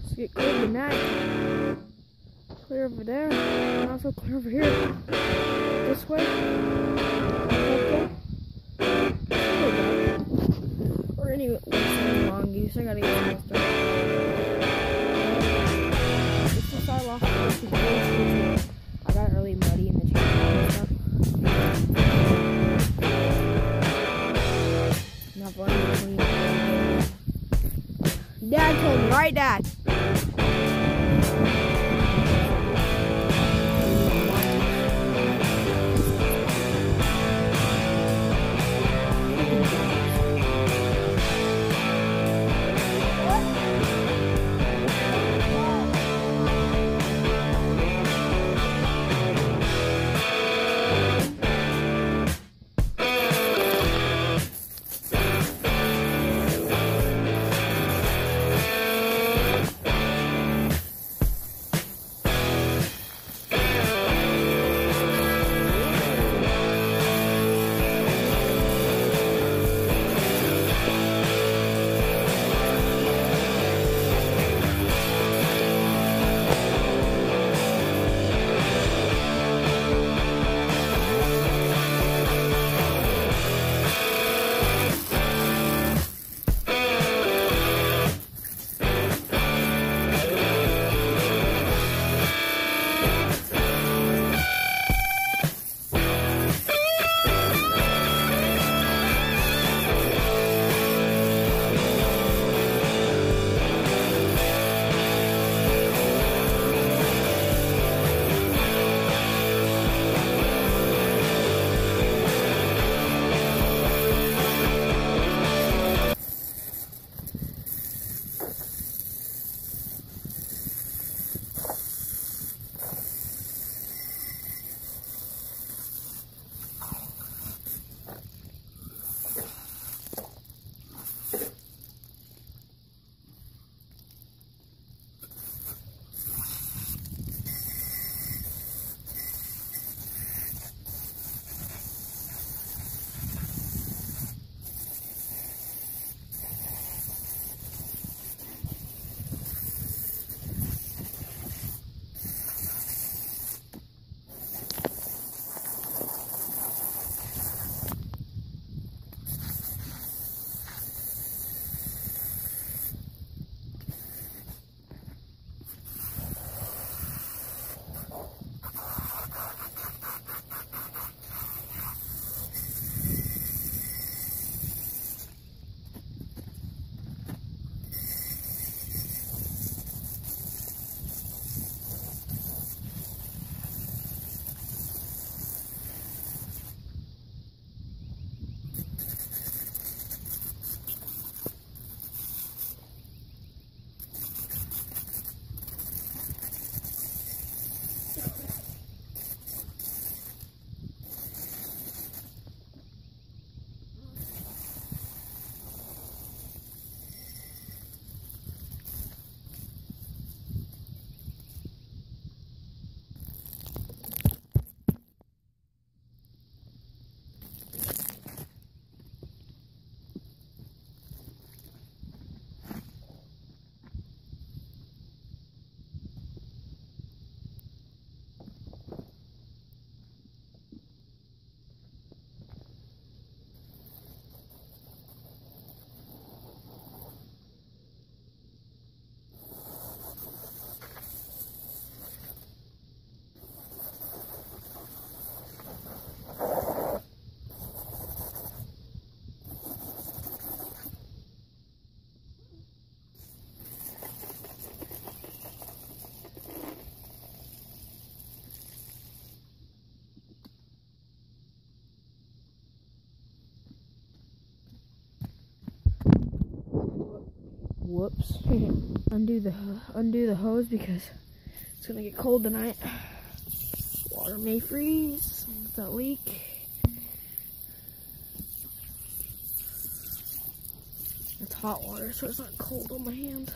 Let's get clear tonight. Clear over there, and also clear over here. This way. Or anyway, mongoose. I gotta get almost done. This is the sidewalk. I got it really muddy in the channel and stuff. Not going to clean. Dad told me, right, Dad? Whoops. undo the hose because it's gonna get cold tonight. Water may freeze. It's that leak. It's hot water, so it's not cold on my hand.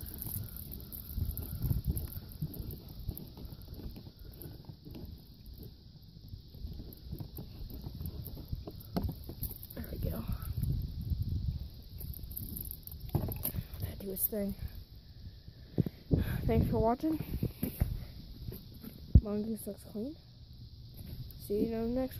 There we go. That do its thing. thanks for watching. Mongoose looks clean. See you in the next one.